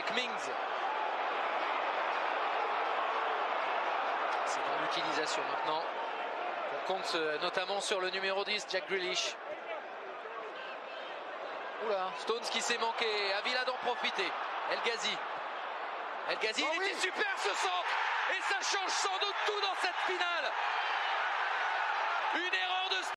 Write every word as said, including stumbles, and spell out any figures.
avec Mings. C'est dans l'utilisation maintenant. On compte notamment sur le numéro dix, Jack Grealish. Oula, Stones qui s'est manqué, Avila d'en profiter. El Ghazi. El Ghazi, oh il oui. était super ce centre. Et ça change sans doute tout dans cette finale. Une erreur de